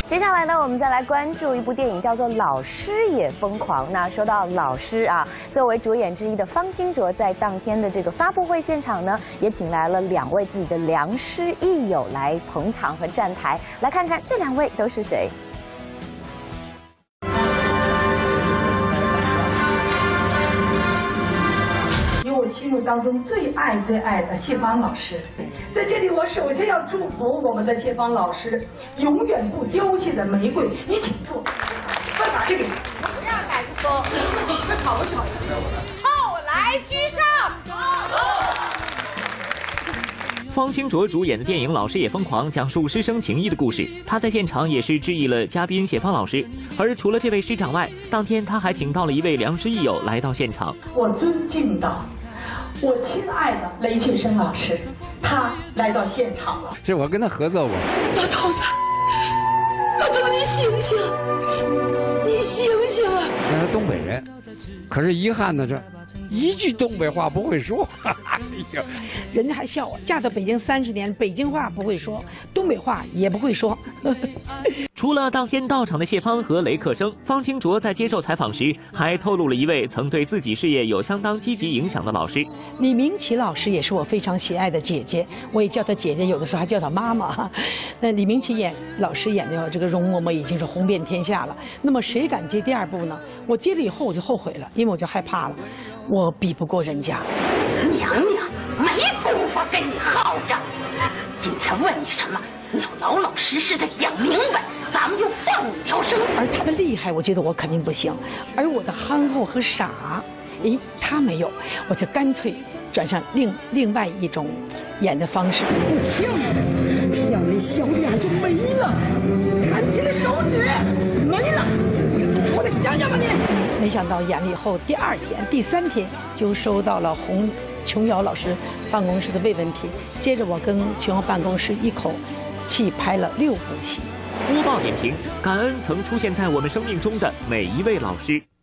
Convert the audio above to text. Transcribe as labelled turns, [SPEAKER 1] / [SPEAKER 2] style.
[SPEAKER 1] 接下来呢，我们再来关注一部电影，叫做《老师也疯狂》。那说到老师啊，作为主演之一的方清卓，在当天的这个发布会现场呢，也请来了2位自己的良师益友来捧场和站台。来看看这2位都是谁。
[SPEAKER 2] 我心目当中最爱的谢芳老师，在这里我首先要祝福我们的谢芳老师永远不凋谢的玫瑰。你请坐，快把这个
[SPEAKER 3] 不让赶风，好巧呀！后来居上。
[SPEAKER 4] 方清卓主演的电影《老师也疯狂》讲述师生情谊的故事。他在现场也是致意了嘉宾谢芳老师。而除了这位师长外，当天他还请到了一位良师益友来到现场。
[SPEAKER 2] 我尊敬的我亲爱的雷庆生老师，他来到现场了。
[SPEAKER 5] 是我跟他合作过。
[SPEAKER 3] 老头子，老头子，你醒醒，你醒醒啊！
[SPEAKER 5] 那他东北人，可是遗憾的这一句东北话不会说。哎呀，
[SPEAKER 6] 人家还笑我，嫁到北京30年，北京话不会说，东北话也不会说。
[SPEAKER 4] 除了当天到场的谢芳和雷克生，方清卓在接受采访时还透露了一位曾对自己事业有相当积极影响的老师。
[SPEAKER 6] 李明启老师也是我非常喜爱的姐姐，我也叫她姐姐，有的时候还叫她妈妈。那李明启老师演的这个容嬷嬷已经是红遍天下了，那么谁敢接第2部呢？我接了以后我就后悔了，因为我就害怕了，我比不过人家。
[SPEAKER 3] 娘娘没工夫跟你耗着，今天问你什么，你要老老实实的讲明白，咱们就放你条生。
[SPEAKER 6] 而他的厉害，我觉得我肯定不行，而我的憨厚和傻，他没有，我就干脆转上另外一种演的方式。不行，这样你小脸就没了，看起来手指没了，我得想想吧你。没想到演了以后，第2天、第3天就收到了琼瑶老师办公室的慰问品，接着我跟琼瑶办公室一口气拍了6部戏。
[SPEAKER 4] 播报点评：感恩曾出现在我们生命中的每一位老师。